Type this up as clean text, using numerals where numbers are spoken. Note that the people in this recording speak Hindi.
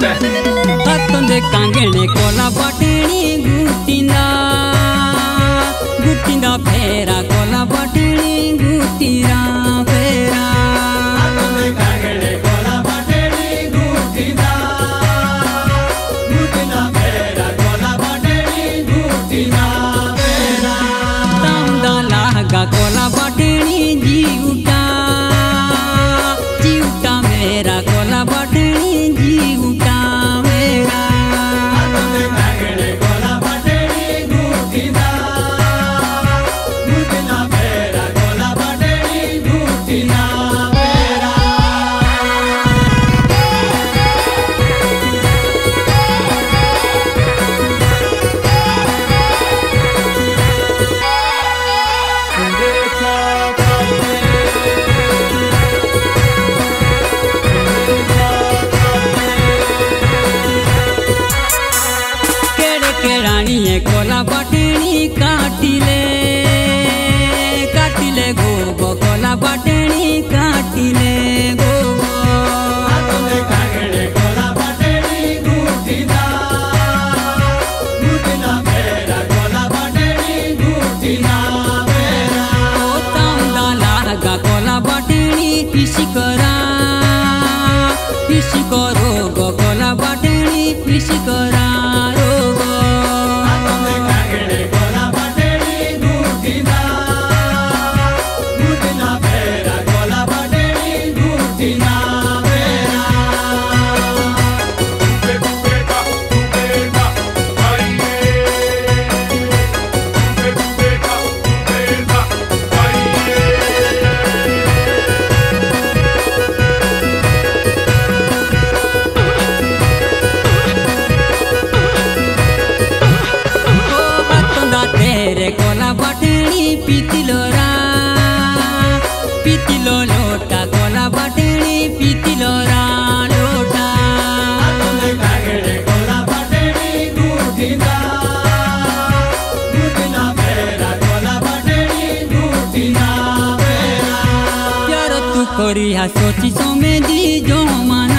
हतंदे कांगणे कोला बटणी गुटिंदा गुटिंदा फेरा कोला बटणी गुटिरा फेरा हतंदे कांगणे कोला बटणी गुटिंदा गुटिंदा फेरा कोला बटणी गुटिरा फेरा तांदा लागा कोला बटणी जीवटा जीवटा मेरा कोला बटणी जीवटा मेरा हतंदे कांगणे कोला बटणी गुटिंदा गुटिंदा फेरा कोला बटणी गुटिरा फेरा केराणीए कोला बटणी काटिले काटिले गोगो कोला बटणी काटिले गोगो हतंदे कांगणे कोला बटणी गुटिंदा गुटिंदा फेरा कोला बटणी गुटिरा फेरा ओ तांदा लागा कोला बटणी पिशिकरा पिशिकरो गो कोला बटणी पिशिकरा रोगो हतंदे कांगणे कोला बटणी गुटिंदा गुटिंदा फेरा कोला बटणी गुटिरा फेरा तेरे कोला बटणी पीतिलोरा पीतिलो लोटा कोला बटणी पीतिलोरा लोटा हतंदे कांगणे कोला बटणी गुटिंदा गुटिंदा फेरा कोला बटणी गुटिरा फेरा यार तू करी हा सोची सोमेदी जो मान